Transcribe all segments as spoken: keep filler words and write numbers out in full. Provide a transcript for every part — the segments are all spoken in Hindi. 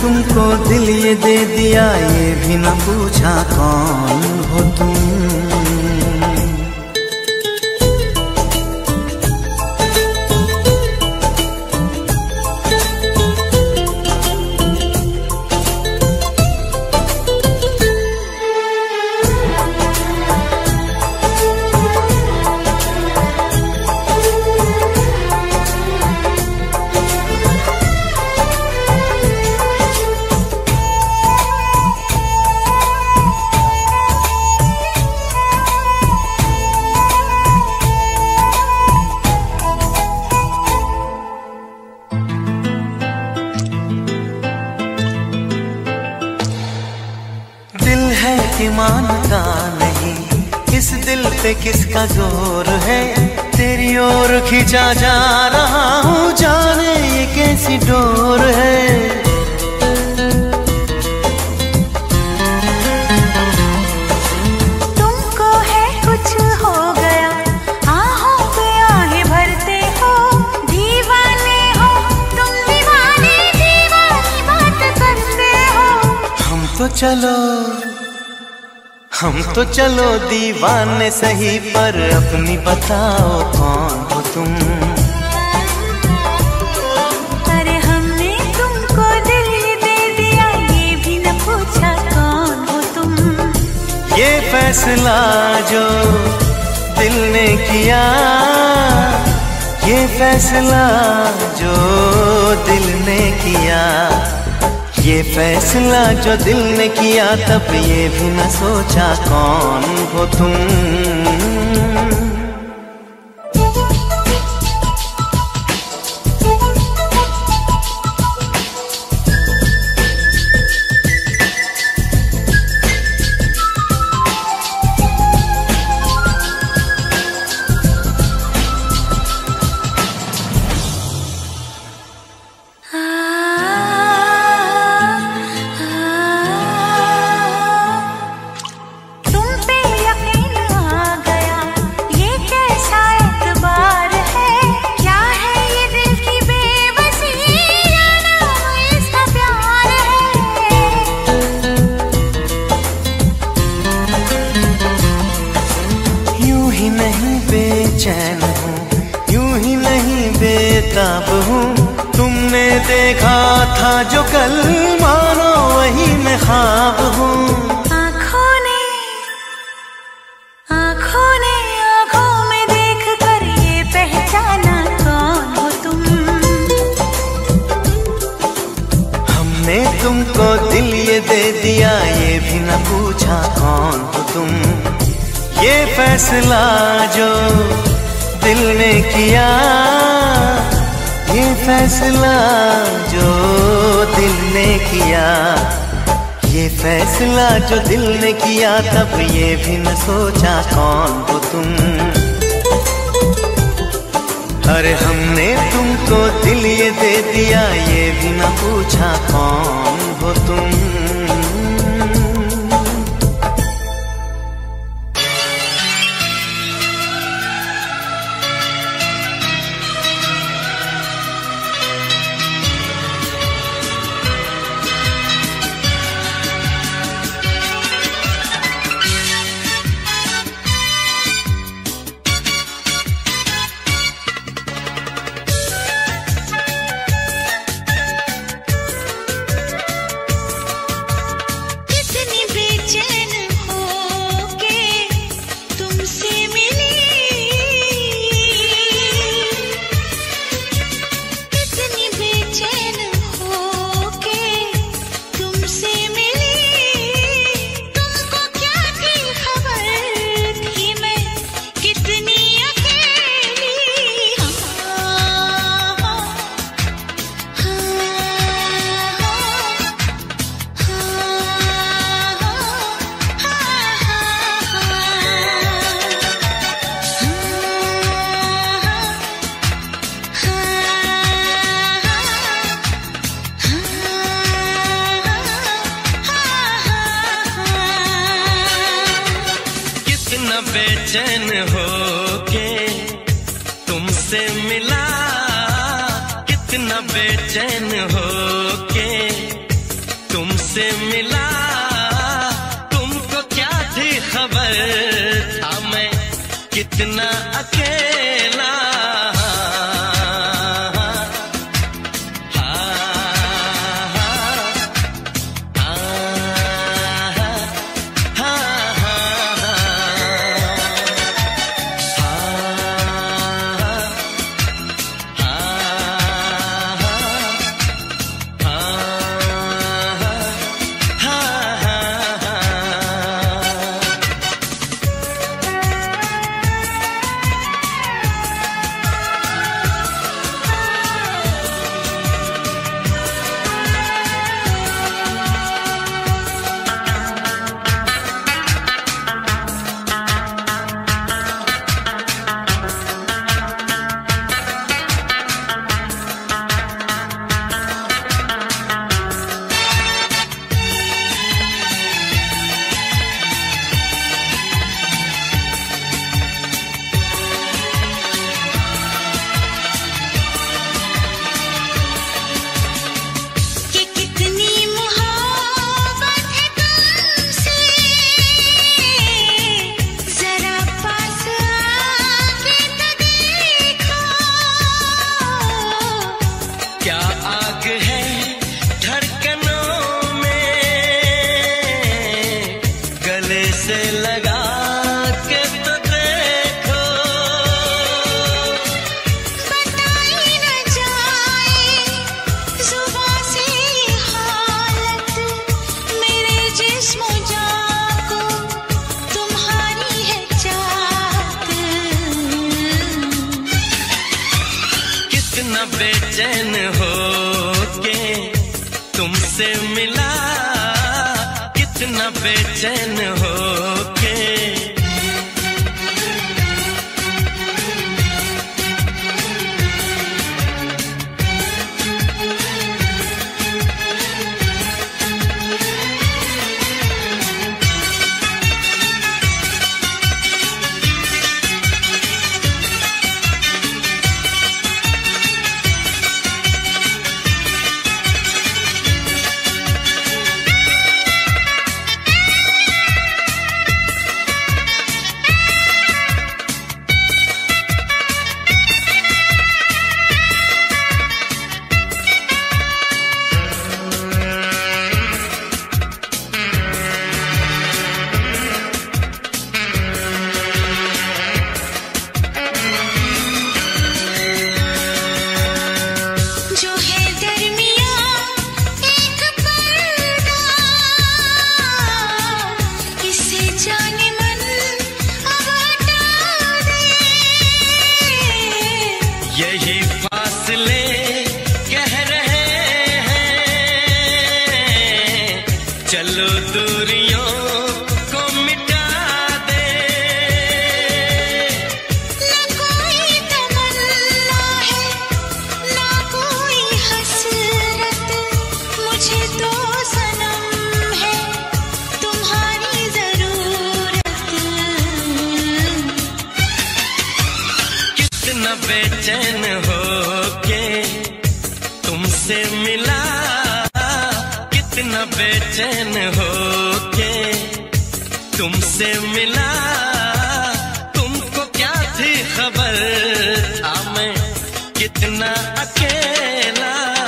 तुमको दिल ये दे दिया, ये भी न पूछा कौन हो तुम। मानता नहीं इस दिल पे किसका जोर है, तेरी ओर खींचा जा रहा हूँ, जाने ये कैसी डोर है। तुमको है कुछ हो गया, आहों पे आहें भरते हो, दीवाने हो तुम, दीवाने दीवानी बात करते हो। हम तो चलो हम तो चलो दीवाने सही, पर अपनी बताओ कौन हो तुम। अरे हमने तुमको दिल दे दिया, ये भी न पूछा कौन हो तुम। ये फैसला जो दिल ने किया, ये फैसला जो दिल ने किया, ये फैसला जो दिल ने किया, तब ये भी न सोचा कौन हो तुम। चैन हूँ, यूं ही नहीं बेताब हूँ, तुमने देखा था जो कल, मानो वही मैं ख्वाब हूँ। आँखों ने आँखों ने आँखों में देख कर ये पहचाना कौन हो तुम। हमने तुमको दिल ये दे दिया, ये भी न पूछा कौन हो तुम। ये फैसला जो दिल ने किया, ये फैसला जो दिल ने किया, ये फैसला जो दिल ने किया, तब ये भी न सोचा कौन हो तुम। अरे हमने तुमको दिल ये दे दिया, ये भी न पूछा कौन हो तुम। बेचैन होके तुमसे मिला, कितना बेचैन होके तुमसे मिला कितना बेचैन होके। बेचैन होके तुमसे मिला कितना बेचैन होके तुमसे मिला। तुमको क्या थी खबर था मैं कितना अकेला।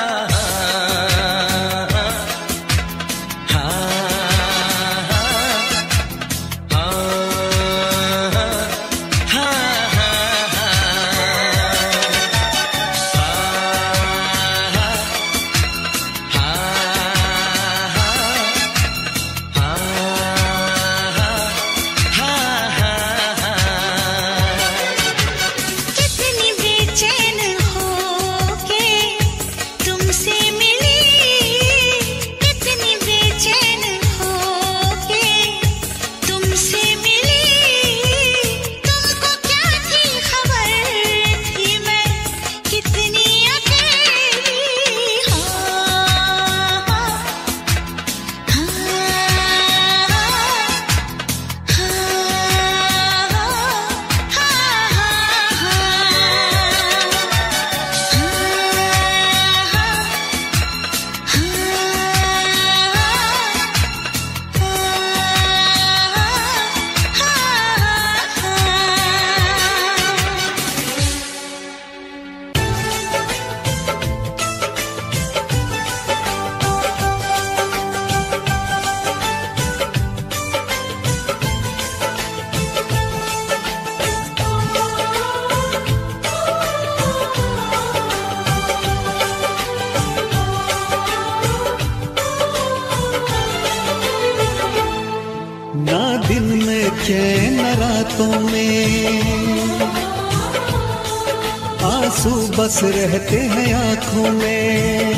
रातों में आंसू बस रहते हैं आंखों में,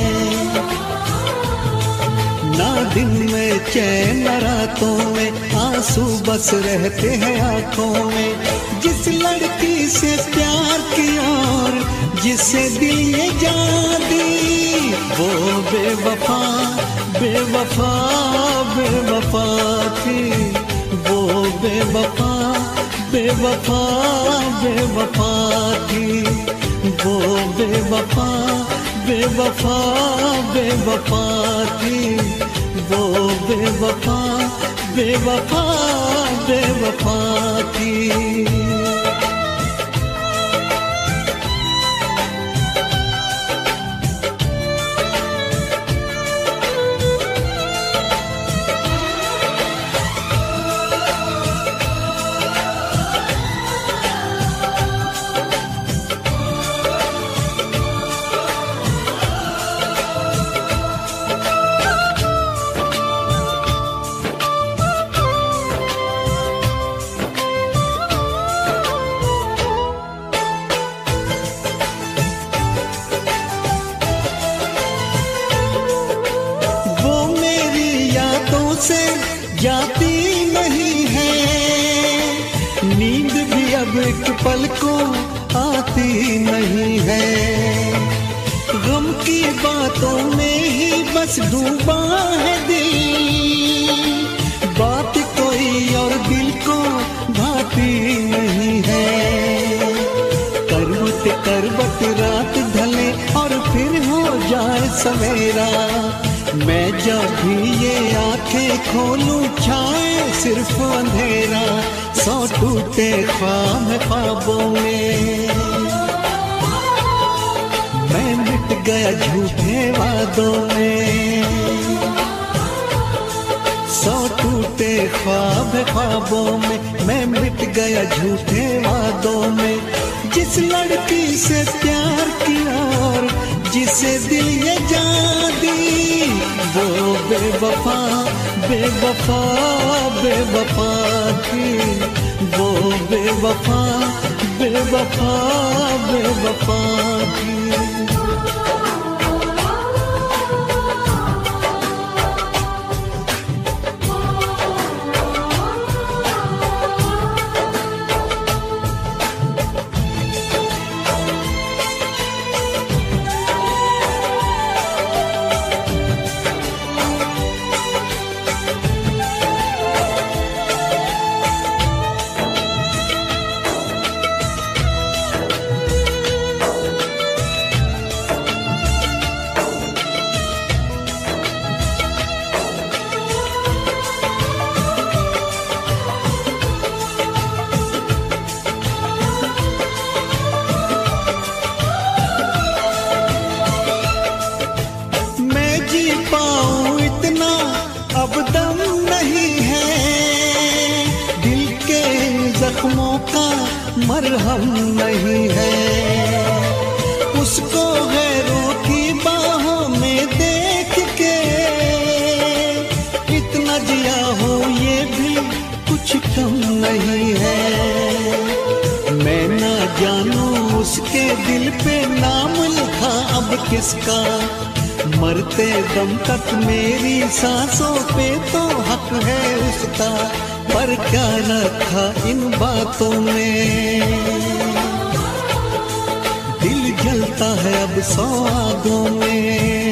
ना दिन में चैन न रातों में आंसू बस रहते हैं आंखों में। जिस लड़की से प्यार किया और जिसे दिल ये जान दी, वो बेवफा बेवफा बेवफा थी, वो बेवफा बेवफा बेवफा थी, वो बेवफा बेवफा बेवफा थी, वो बेवफा बेवफा बेवफा थी। हमसे जाती नहीं है, नींद भी अब एक पल को आती नहीं है। गम की बातों में ही बस डूबा है दिल, बात कोई और दिल को भाती नहीं है। करवट करवट रात ढले और फिर हो जाए सवेरा, मैं जब भी ये आंखें खोलूं छाए सिर्फ अंधेरा। सौ टूटे ख्वाब ख्वाबों में मैं मिट गया झूठे वादों में, सौ टूटे ख्वाब ख्वाबों में मैं मिट गया झूठे वादों में। जिस लड़की से प्यार किया और जिसे दिल ये जान दी, वो बेवफा बेवफा बेवफा थी, वो बेवफा बेवफा बेवफा थी। मरहम नहीं है, उसको गैरों की बाहों में देख के इतना जिया हो ये भी कुछ कम नहीं है। मैं ना जानूं उसके दिल पे नाम लिखा अब किसका, मरते दम तक मेरी सांसों पे तो हक है उसका। पर क्या रखा इन बातों में, दिल जलता है अब सौ आगों में।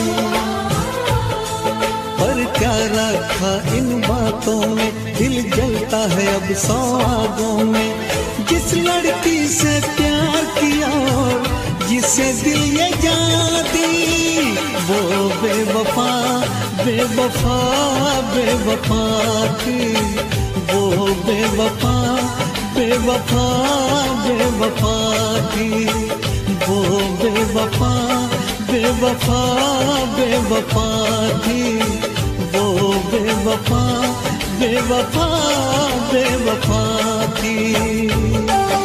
पर क्या रखा इन बातों में, दिल जलता है अब सौ आगों में। जिस लड़की से प्यार किया और जिसे दिल ये जान दी, वो बेवफा बेवफा बेवफा थी, वो बेवफा बेवफा बेवफा थी, वो बेवफा बेवफा बेवफा थी, वो बेवफा बेवफा बेवफा थी।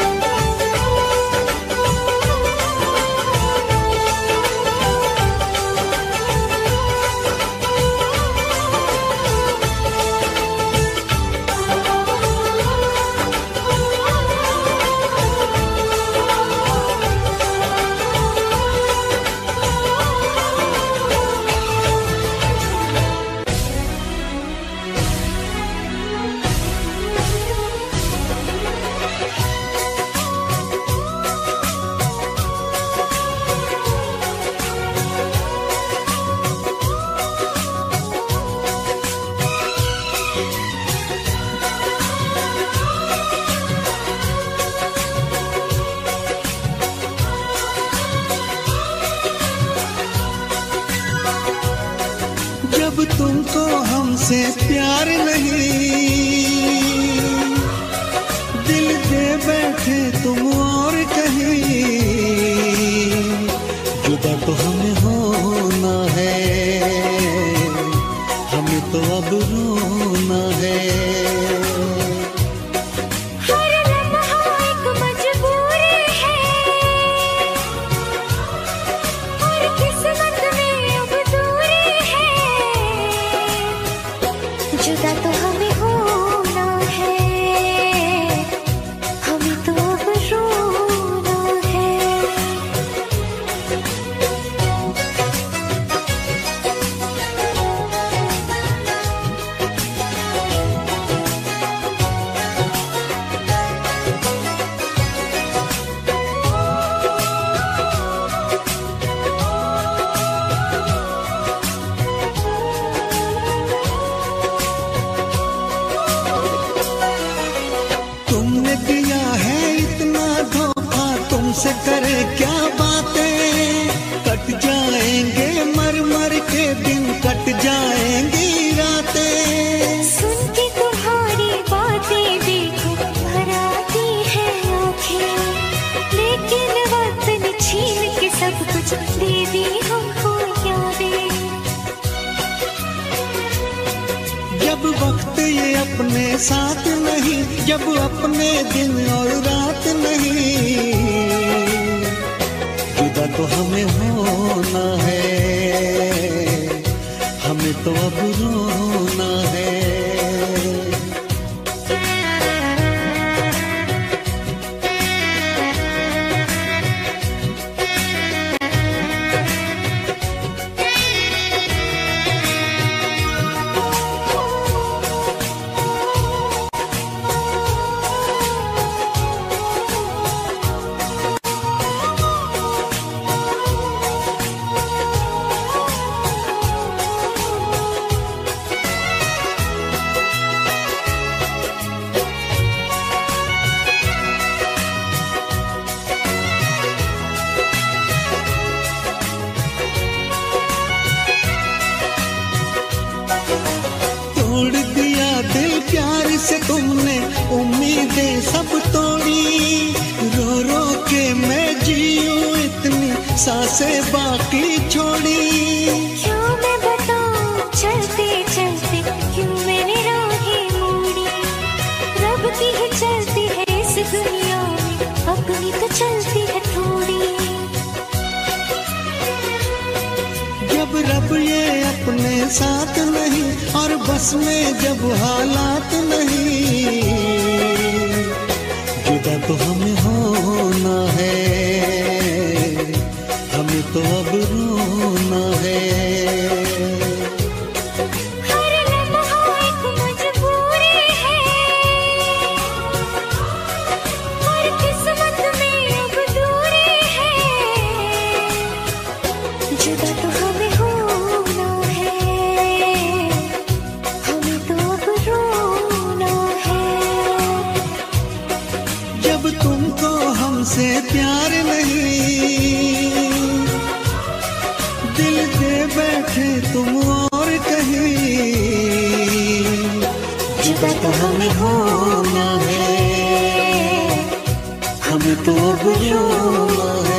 जब तुमको हमसे प्यार नहीं, दिल दे बैठे तुम और कहीं, जुदा तो हमें होना है, हमें तो अब रोना है। जुदा तो हमें होना है, हमें तो अब रोना है। अपने साथ नहीं, जब अपने दिन और रात नहीं, जुदा तो हमें होना है, हमें तो अब रोना है। से तुमने उम्मीदें सब तोड़ी, रो रो के मैं जीऊं इतनी सांसें बाकी छोड़ी। क्यों मैं बताऊं चलते चलते क्यों मैंने राहें मोड़ी, रब की ही चलती है इस दुनिया में, अपनी तो चलती है थोड़ी। जब रब ये अपने साथ नहीं और बस में जब हालात नहीं, जुदा तो हमें होना है, हमें तो अब रोना है। हर लम्हा एक मजबूरी है, और किस्मत में अब दूरी है, जुदा तो हमें होना है, हमें तो अब रोना है। जब तुमको हमसे प्यार नहीं, दिल दे बैठे तुम और कहीं, जुदा तो हमें होना है, हमें तो अब रोना है।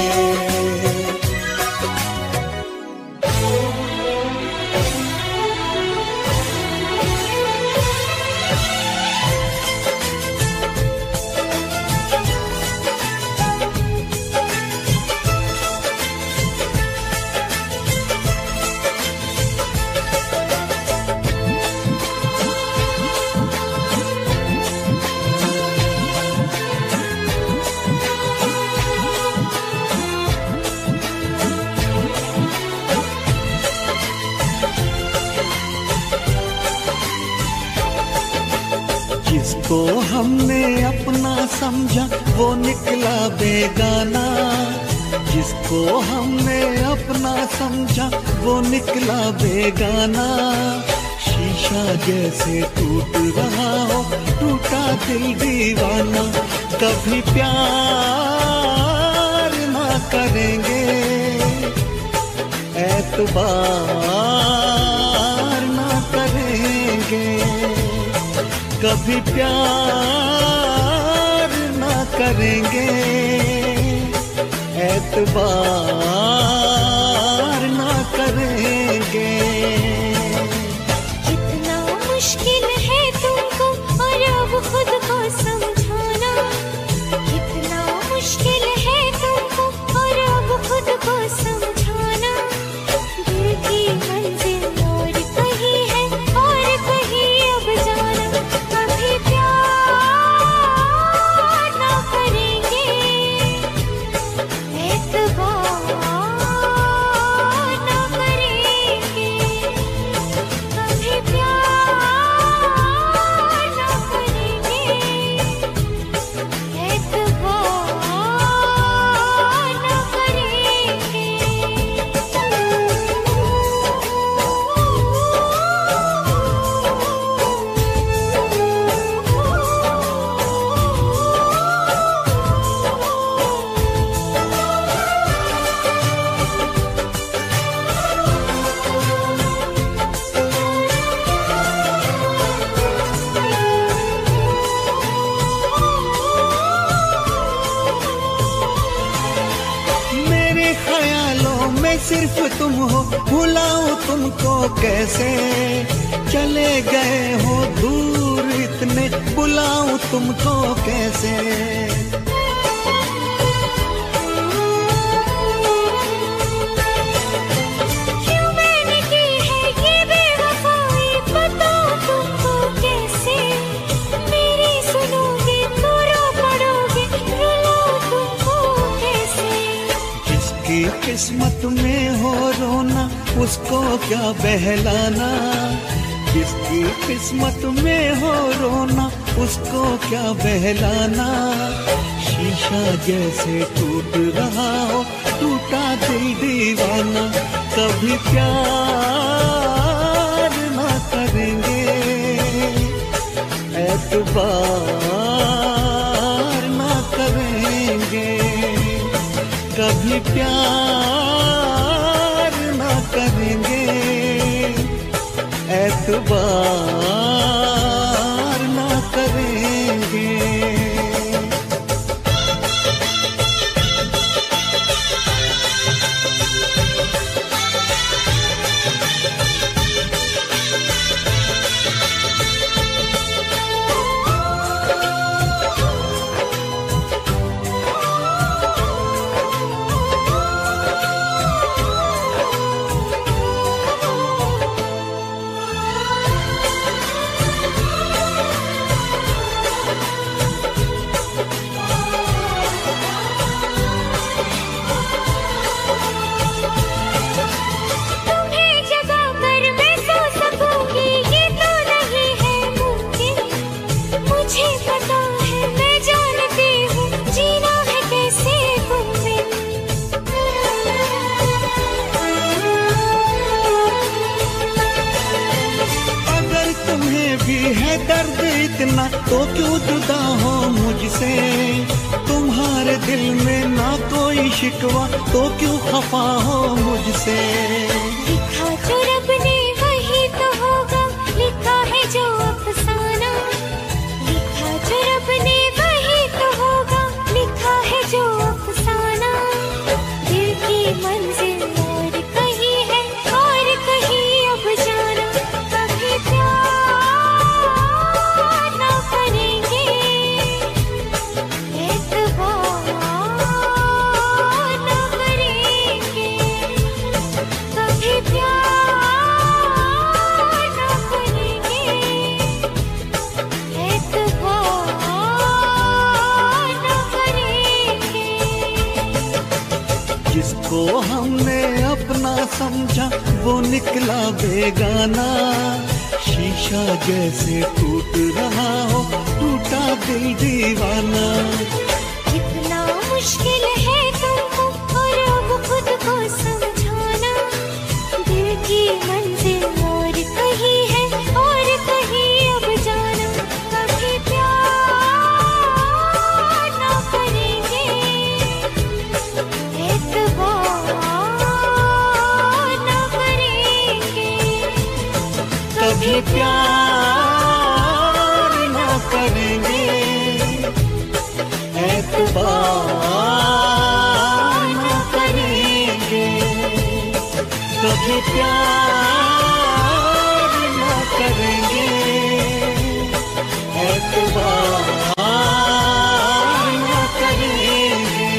जिसको हमने अपना समझा वो निकला बेगाना, जिसको हमने अपना समझा वो निकला बेगाना। शीशा जैसे टूट रहा हो टूटा दिल दीवाना, कभी प्यार ना करेंगे, एतबार ना करेंगे, कभी प्यार ना करेंगे, एतबार ना करेंगे। कितना मुश्किल है तुमको और अब खुद को समझाना, कितना मुश्किल है तुमको और अब खुद को समझाना। दिल की मंजिल और कहीं है और कहीं अब जाना, कभी प्यार ना करेंगे, एतबार ना करेंगे, कभी प्यार ना करेंगे, एतबार ना करेंगे। मेरे ख्यालों में सिर्फ तुम हो, भुलाऊं तुमको कैसे, चले गए हो दूर मिलने बुलाऊं तुमको कैसे। क्यों मैंने की है ये बेवफाई, बताओ तुमको कैसे। मेरी सुनोगे तो रो पड़ोगे, रुलाऊं तुमको कैसे। जिसकी किस्मत में हो रोना उसको क्या बहलाना, जिसकी किस्मत में हो रोना उसको क्या बहलाना। शीशा जैसे टूट रहा हो टूटा दिल दीवाना, कभी प्यार ना करेंगे, एतबार ना करेंगे, कभी प्यार ना करेंगे, एतबार ना करेंगे। दर्द इतना तो क्यों जुदा हो मुझसे, तुम्हारे दिल में ना कोई शिकवा तो क्यों खफा हो मुझसे। लिखा जो रब ने वही तो होगा, लिखा है जो अफसाना। लिखा जो रब ने वही तो होगा, लिखा है जो अफसाना। दिल की मंजिल और कहीं है और कहीं अब जाना। कभी प्यार ना करेंगे, एतबार ना करेंगे, कभी प्यार ना करेंगे, एतबार ना करेंगे। जिसको हमने अपना समझा वो निकला बेगाना, शीशा जैसे टूट रहा हो टूटा दिल दीवाना। कितना मुश्किल है तुमको और अब खुद को समझाना। दिल की मंजिल और कहीं है और कहीं अब जाना। कभी प्यार ना करेंगे, एतबार ना करेंगे, कभी प्यार ना करेंगे, एतबार ना करेंगे, कभी प्यार ना करेंगे, एतबार ना करेंगे।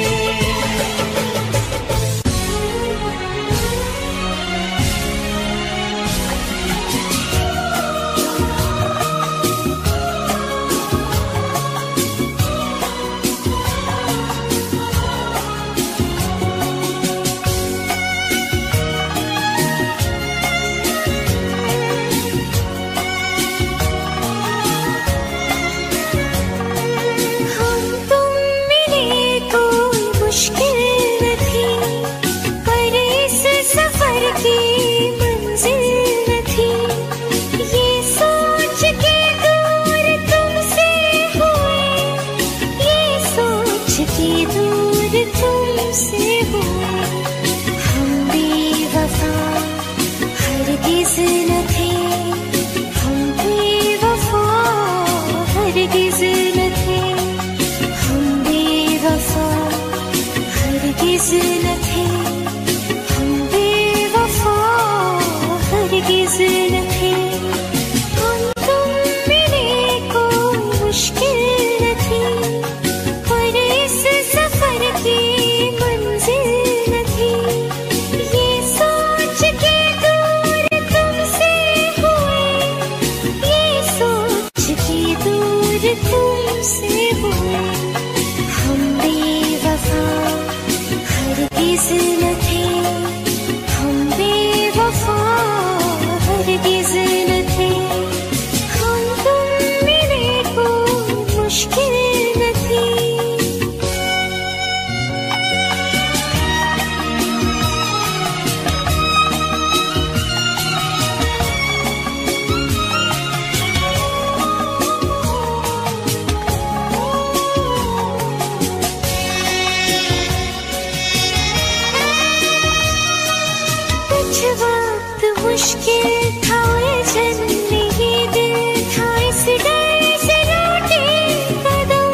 मुश्किल था उलझन में ये दिल था इस डर से रूठे कदम,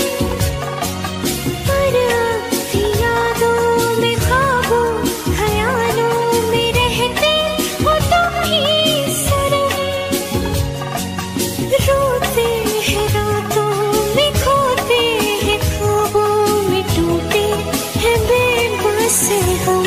पर अब भी यादों में ख्वाबों ख्यालों में रहते हो तुम ही सनम। रोते हैं रातों में, खोते हैं ख्वाबों में, टूटे हैं बेबस हम।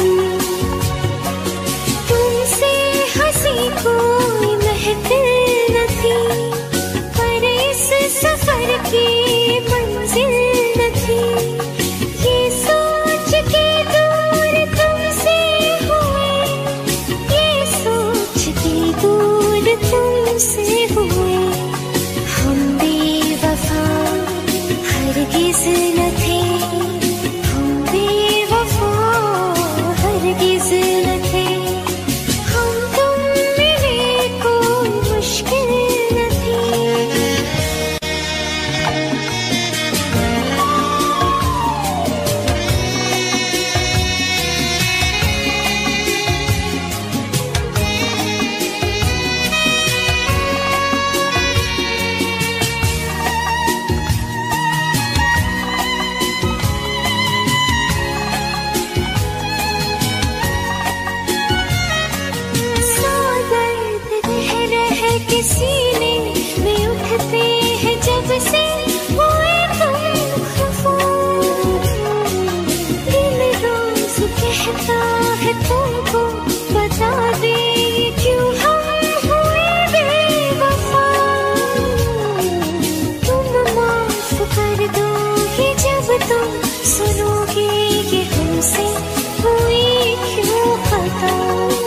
कोई महफिल न थी, पर इस सफर की मंजिल न थी। ये सोच के दूर तुमसे हुए, ये सोच के दूर तुमसे हुए। हम बेवफा हरगिज़ न थे, हम बेवफा हरगिज़ न थे। सीने में उठते हैं जब से हुए तुम खफा, दिल रोज कहता है तुमको बता दे क्यों हम हुए बेवफा। तुम माफ कर दोगे जब तुम सुनोगे ये हमसे हुई क्यों खता।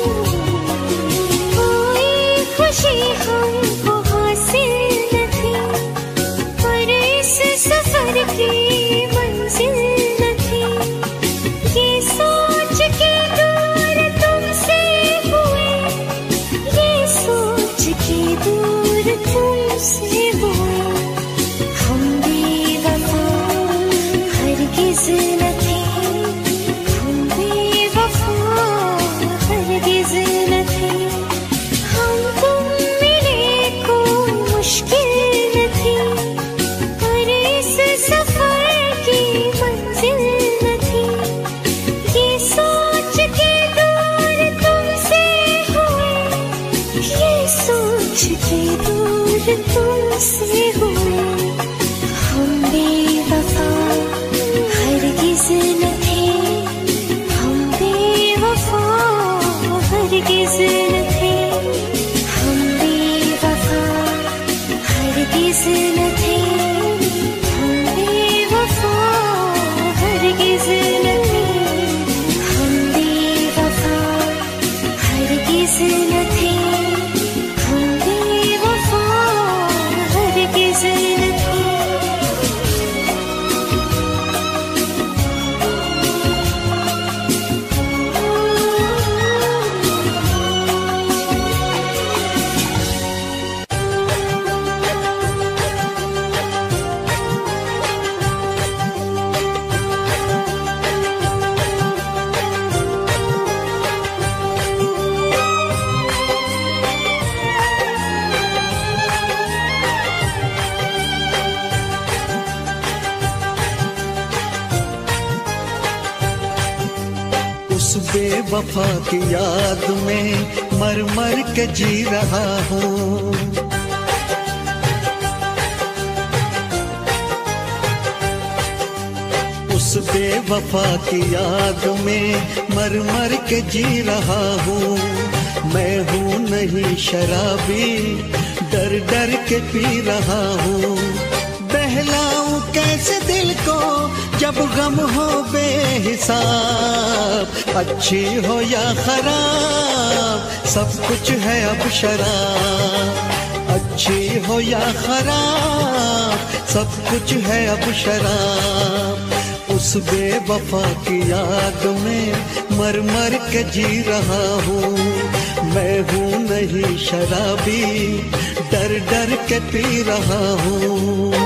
खुशी हमको हासिल न थी, पर इस सफर की मंजिल न थी। ये सोच के दूर तुमसे हुए, ये सोच के दूर तुमसे हुए। हम बेवफा हरगिज़ न थे, हम बेवफा हरगिज़ न थे। मुश्किल न थी, पर इस सफर की मंजिल न थी। ये सोच के दूर तुमसे हुए, ये सोच के दूर तुमसे हुए। हम बेवफा हरगिज़ न थे, हम बेवफा हरगिज़ न थे। हम बेवफा हरगिज़ न थे, हम बेवफा हरगिज़ न थे। हम बेवफा हरगिज़ न थे, हम बेवफा हरगिज़ न थे। बेवफा की याद में मर मर के जी रहा हूँ। उस बेवफा की याद में मर मर के जी रहा हूँ। मैं हूँ नहीं शराबी, डर डर के पी रहा हूँ। बहलाऊं कैसे दिल को जब गम हो बेहिसाब। अच्छी हो या खराब सब कुछ है अब शराब। अच्छी हो या खराब सब कुछ है अब शराब। उस बेवफा की याद में मर मर के जी रहा हूँ। मैं हूँ नहीं शराबी, डर डर के पी रहा हूँ।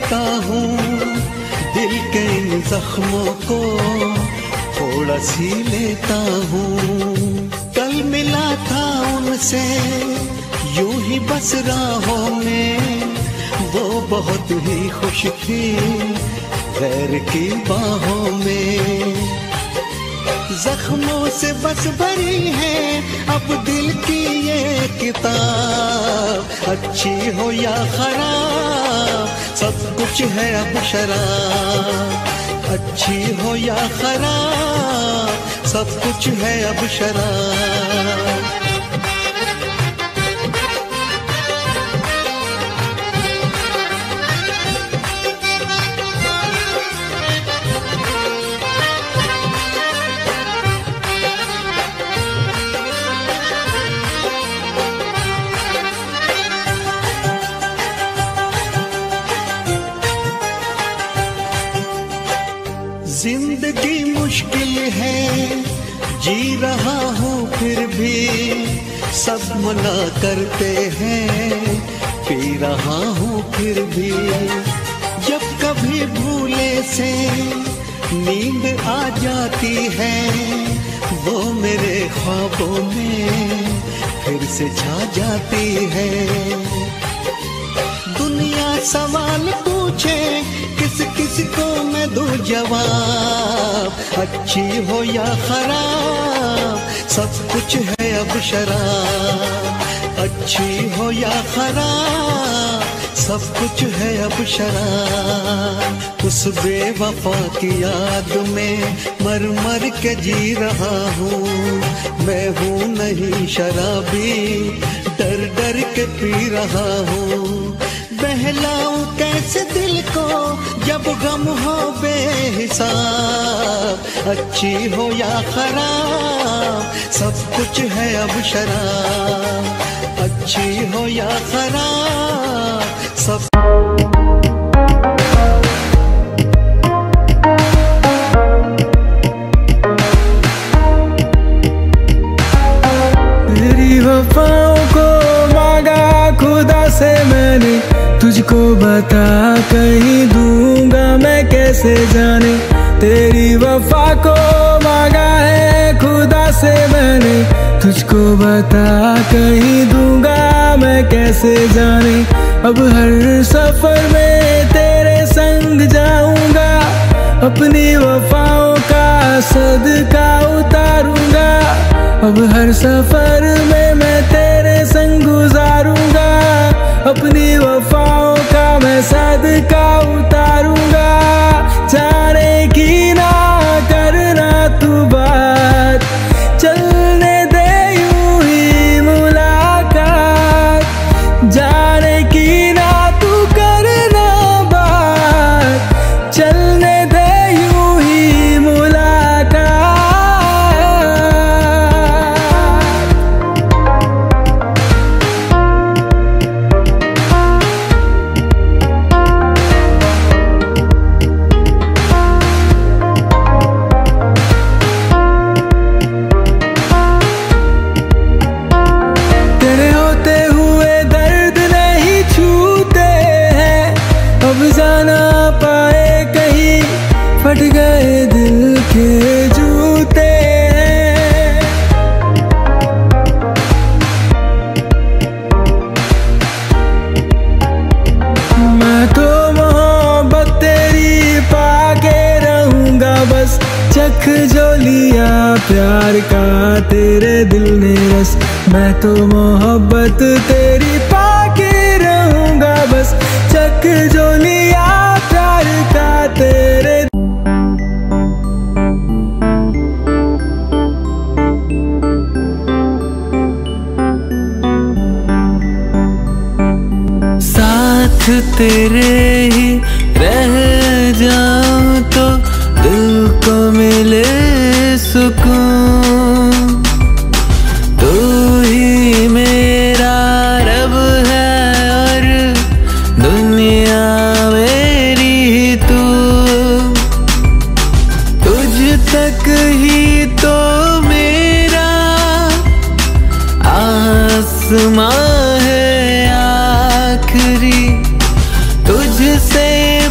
लेता हूँ दिल के इन जख्मों को, थोड़ा सी लेता हूँ। कल मिला था उनसे यूं ही बस राहों में, वो बहुत ही खुश थी गैर की बाहों में। जख्मों से बस भरी है अब दिल की ये किताब, अच्छी हो या खराब सब कुछ है अब शराब। अच्छी हो या खराब सब कुछ है अब शराब। जिंदगी मुश्किल है जी रहा हूँ फिर भी, सब मना करते हैं पी रहा हूँ फिर भी। जब कभी भूले से नींद आ जाती है, वो मेरे ख्वाबों में फिर से छा जाती है। दुनिया सवाल पूछे किस किस को मैं दूं जवाब, अच्छी हो या खराब सब कुछ है अब शराब। अच्छी हो या खराब सब कुछ है अब शराब। उस बेवफा की याद में मर मर के जी रहा हूँ, मैं हूँ नहीं शराबी डर डर के पी रहा हूँ। बहलाऊं कैसे दिल को जब गम हो बेहिसाब, अच्छी हो या खराब सब कुछ है अब शराब। अच्छी हो या खराब सब तेरी वफाओं को मांगा खुदा से मैंने, तुझको बता कहीं दूंगा मैं कैसे जाने। तेरी वफा को मांगा है खुदा से मैंने, तुझको बता कहीं दूंगा मैं कैसे जाने। अब हर सफर में तेरे संग जाऊंगा, अपनी वफाओं का सदका उतारूंगा। अब हर सफर में मैं तेरे संग गुजारूंगा, अपनी वफाओं का मैं सदका उतारूंगा। जाने की ना करना तू बात, चलने दे यूं ही मुलाकात। जाने की ना तू करना बात, चलने दे यूं ही मुलाकात। फट गए दिल के जूते हैं, मैं तो मोहब्बत तेरी पाके रहूंगा बस। चख जो लिया प्यार का तेरे दिल ने रस, मैं तो मोहब्बत तेरी पाके रहूंगा बस। चख जो लिया प्यार का तेरे तेरे ही रह जाऊं तो दिल को मिले सुकून। तू ही मेरा रब है और दुनिया मेरी ही तू। तुझ तक ही तो मेरा आसमां है आखिरी, तुझसे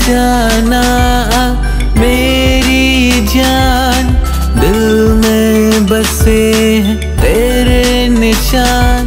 जाना मेरी जान, दिल में बसे हैं तेरे निशान।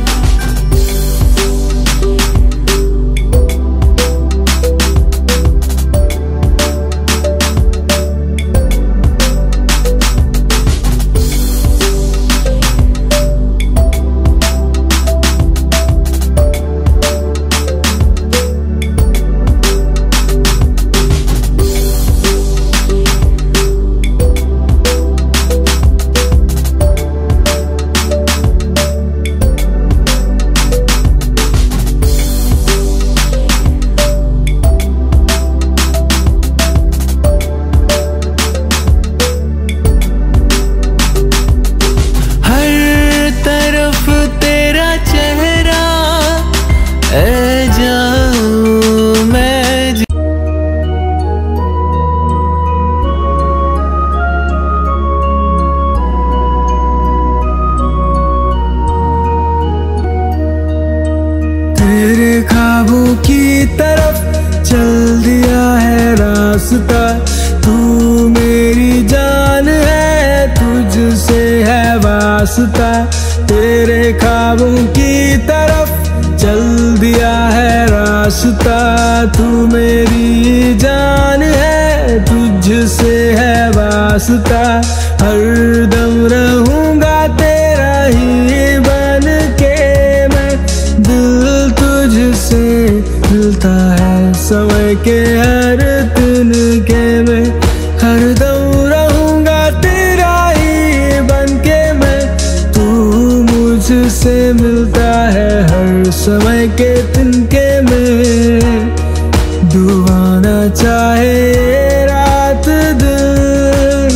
तेरे ख्वाबों की तरफ चल दिया है रास्ता, तू मेरी जान है तुझसे है वास्ता। तेरे ख्वाबों की तरफ चल दिया है रास्ता, तू मेरी जान है तुझसे है वास्ता। हर दम रहूंगा तेरा ही बन के मैं, दिल तुझसे मिलता है समय के हर तिनके में। हर दम रहूंगा तेरा ही बन के मैं, तू मुझसे मिलता है हर समय के तिनके में। डुबाना चाहे रात दिन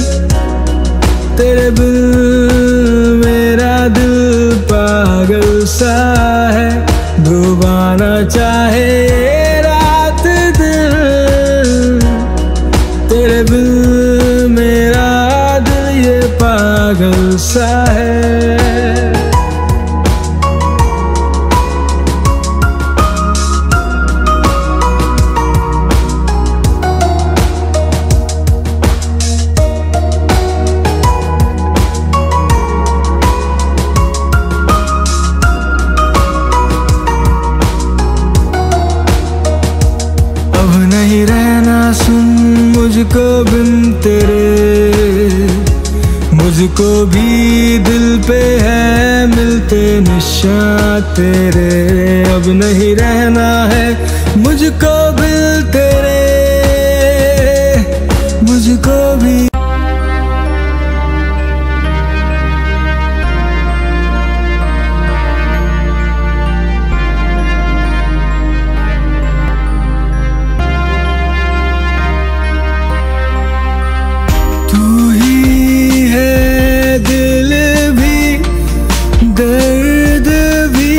तेरे बिन, मेरा दिल पागल सा है। डुबाना चाहे रात दिन तेरे बिन, मेरा दिल ये पागल सा है। नहीं रहना सुन मुझको बिन तेरे, मुझको भी दिल पे है मिलते निशान तेरे। अब नहीं रहना है मुझको बिन तेरे, मुझको भी दर्द भी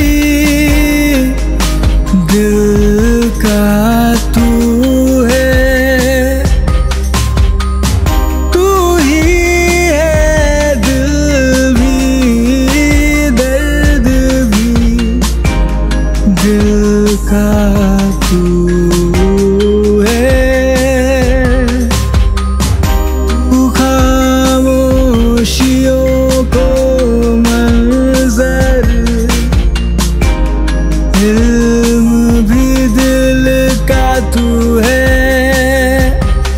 दिल का तू है, तू ही है दिल भी दर्द भी दिल का तू है। तू खामोशियों को इल्म भी दिल का तू है,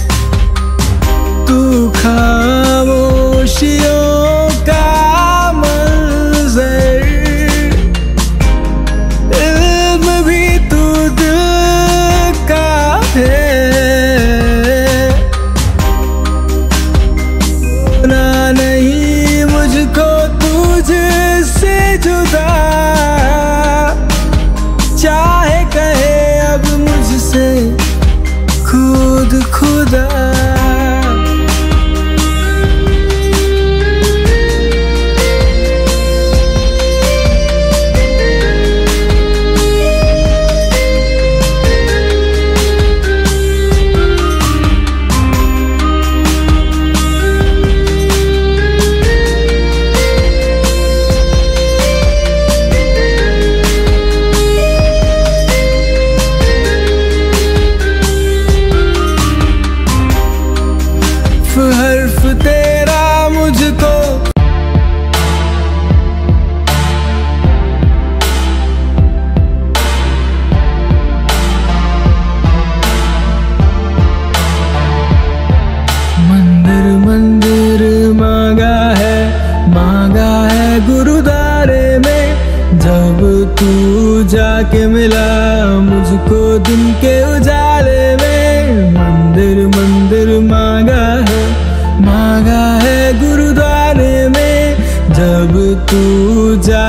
तू खामोशियों का मंजर। इल्म भी तू दिल का है, ना नहीं मुझको तुझसे जुदा। चाहे कहे अब मुझसे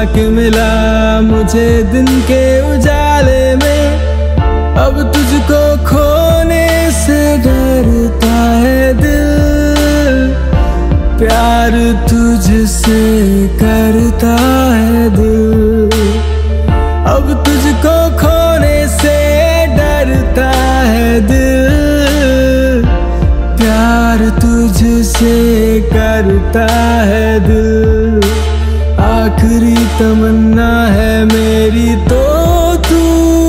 के मिला मुझे दिन के उजाले में। अब तुझको खोने से डरता है दिल, प्यार तुझसे करता है दिल। अब तुझको खोने से डरता है दिल, प्यार तुझसे करता है दिल। आखिरी तमन्ना है मेरी तो तू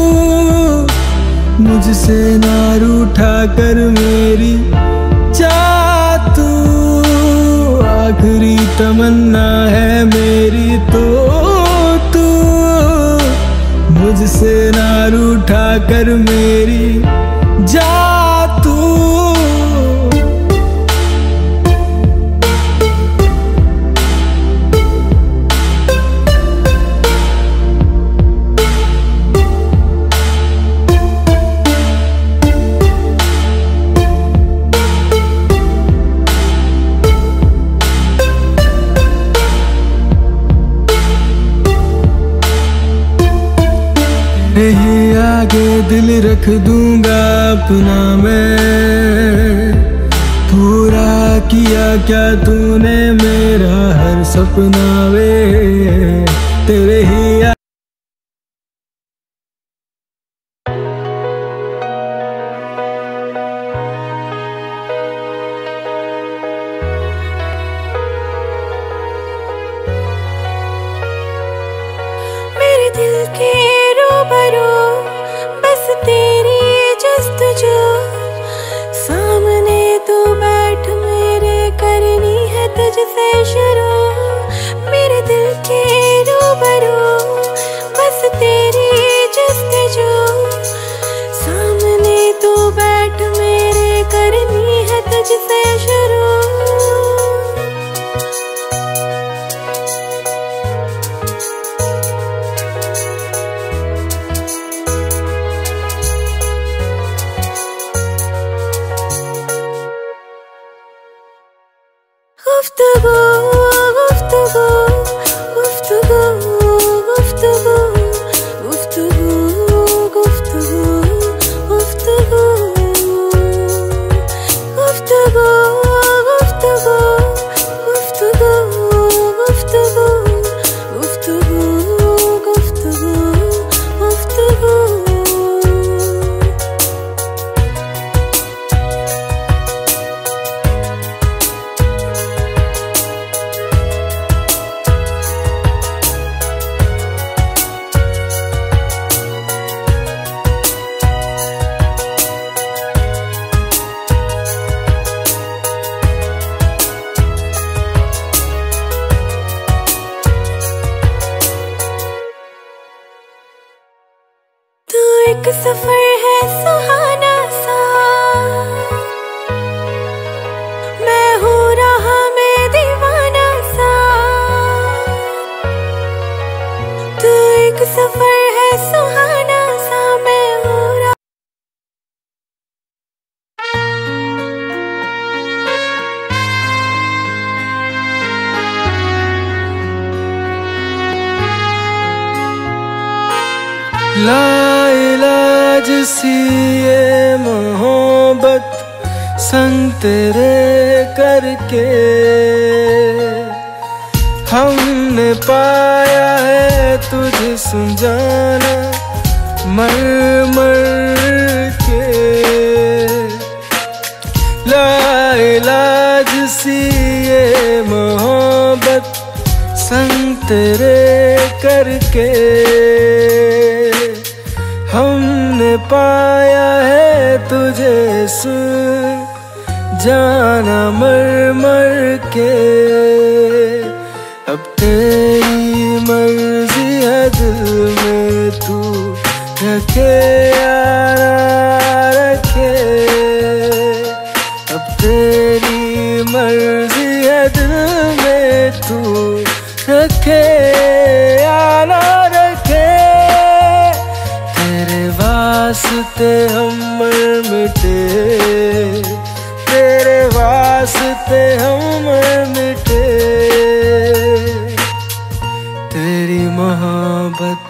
मुझसे ना रूठा कर मेरी जा तू। आखिरी तमन्ना है मेरी तो तू मुझसे ना रूठा कर मेरी जा तू। नहीं आगे दिल रख दूंगा अपना मैं, पूरा किया क्या तूने मेरा हर सपना वे तेरे ही। मेरे दिल के रूबरू बस तेरी जस्तजू, सामने तू बैठ मेरे करनी है तुझसे शुरू। मेरे दिल के रूबरू बस तेरी जस्तजू, सामने तू बैठ मेरे करनी है तुझसे शुरू। गुफ्तगू गुफ्तगू गुफ्तगू गुफ्तगू गुफ्तगू गुफ्तगू गुफ्तगू गुफ्तगू गुफ्तगू गुफ्तगू गुफ्तगू गुफ्तगू गुफ्तगू गुफ्तगू। एक सफर है सुहाना सा, मैं हूँ रहा मैं दीवाना सा। तू एक सफर है सुहाना सा, मैं हूँ रहा। लाइलाज सी ये मोहब्बत संग तेरे करके, हमने पाया है तुझे सुलझाना मर मर के। लाइलाज सी ये मोहब्बत संग तेरे करके, हमने पाया है तुझे सुलझाना मर मर के। अब तेरी मर्जी है दिल में तू रखे या ना रखे। अब तेरी मर्जी है दिल में तू रखे या ना रखे। तेरे वास्ते हम मर मिटे, तेरे वास्ते हम मर मिटे। तेरी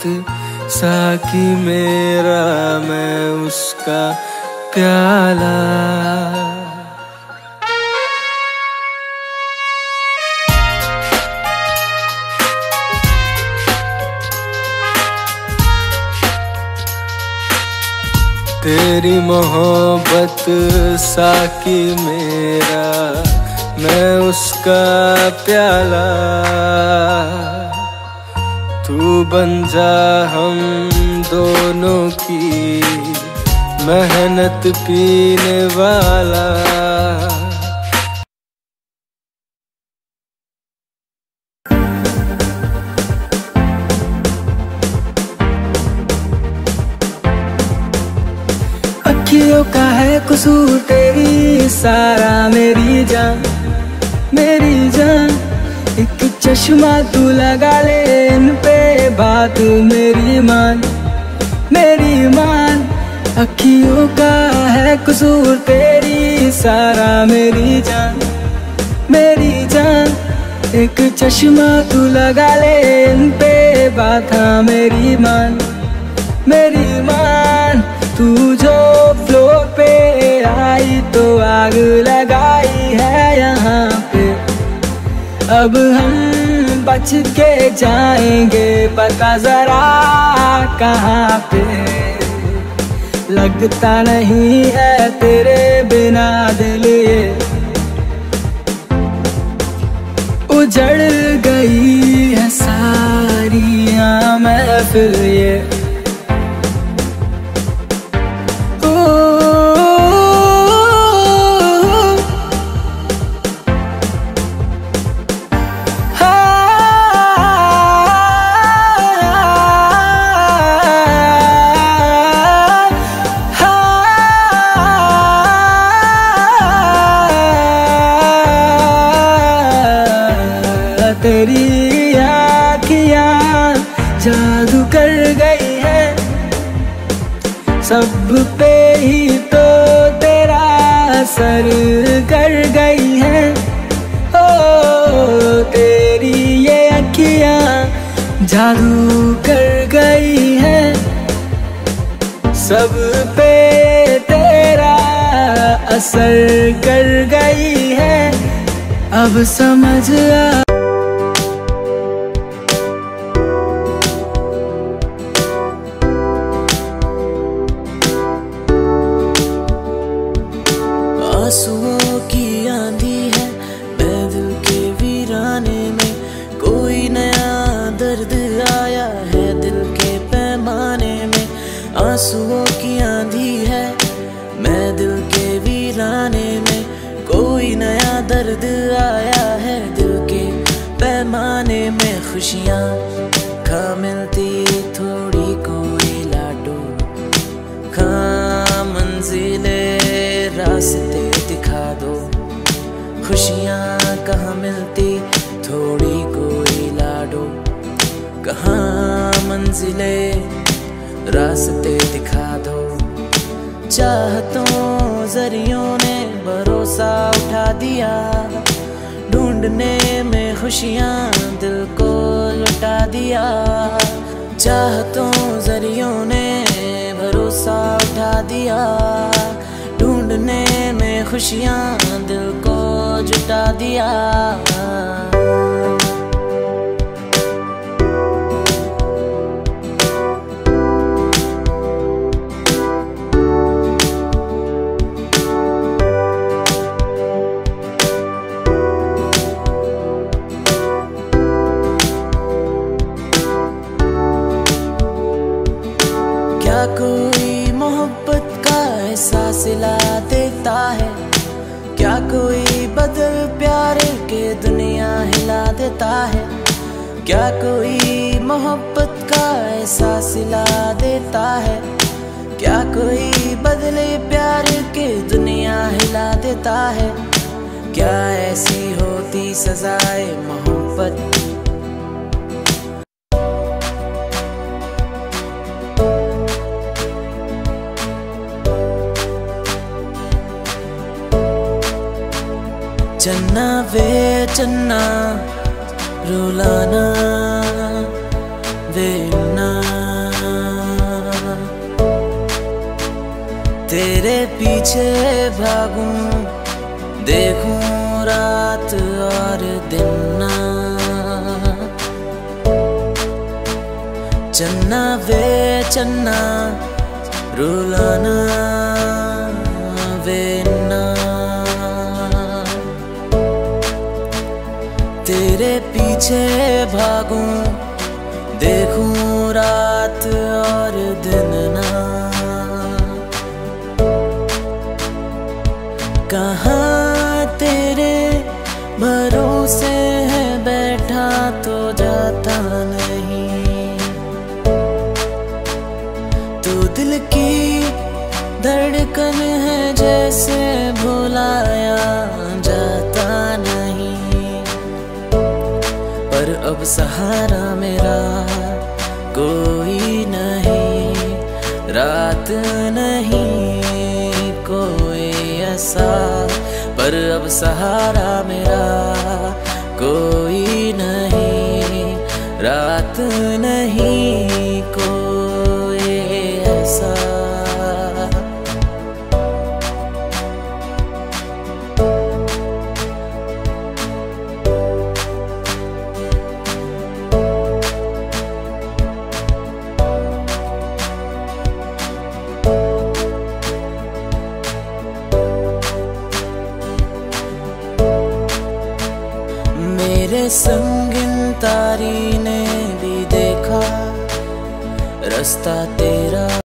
मोहब्बत साकी मेरा मैं उसका प्याला। तेरी मोहब्बत साकी मेरा मैं उसका प्याला। तू बन जा हम दोनों की मेहनत पीने वाला। अखियों का है कसूर तेरी सारा मेरी जान मेरी जान। एक चश्मा तू लगा ले इन पे बात मेरी मान मेरी मान। अखियों का है कसूर तेरी सारा मेरी जान मेरी जान। एक चश्मा तू लगा ले इन पे बात हाँ मेरी मान मेरी मान। तू जो फ्लोर पे आई तो आग लगाई है यहाँ पे। अब हम बच के जाएंगे पता जरा कहाँ पे। लगता नहीं है तेरे बिना दिल ये उजड़ गई है सारी यहाँ महफिल ये। तेरी आँखियाँ जादू कर गई है सब पे ही तो तेरा असर कर गई है। ओ तेरी ये आँखियाँ जादू कर गई है सब पे तेरा असर कर गई है। अब समझ आ आंसुओं की आंधी है मैं दिल के वीराने में। कोई नया दर्द आया है दिल के पैमाने में। आंसुओं की आंधी है मैं दिल के वीराने में। कोई नया दर्द आया है दिल के पैमाने में। खुशियाँ खा मिलती थोड़ी कोई लाडो खा मंजिले रास्ते दिखा दो। खुशियाँ कहाँ मिलती थोड़ी कोई लाडो कहाँ मंजिले रास्ते दिखा दो। चाहतों जरियों ने भरोसा उठा दिया ढूंढने में खुशियाँ दिल को लुटा दिया। चाहतों जरियों ने भरोसा उठा दिया ढूंढने में खुशियाँ दिल को जुटा दिया। क्या कोई मोहब्बत का एहसास ला देता है। क्या कोई बदल प्यारे के दुनिया हिला देता है। क्या कोई मोहब्बत का एहसास ला देता है। क्या कोई बदले प्यार के दुनिया हिला देता है। क्या ऐसी होती सजाए मोहब्बत। चन्ना वे चन्ना रुलाना वे ना तेरे पीछे भागूं, देखूं रात और दिन ना। चन्ना वे चन्ना रुलाना वे ना। तेरे पीछे भागूं, देखूं रात और दिन ना। कहाँ तेरे भरोसे है बैठा तो जाता नहीं। तू दिल की धड़कन है जैसे भुलाया जाता नहीं। पर अब सहारा मेरा कोई नहीं, रात नहीं कोई ऐसा। पर अब सहारा मेरा कोई नहीं, रात नहीं कोई ऐसा। मेरे संगिन तारी ने भी देखा रास्ता तेरा।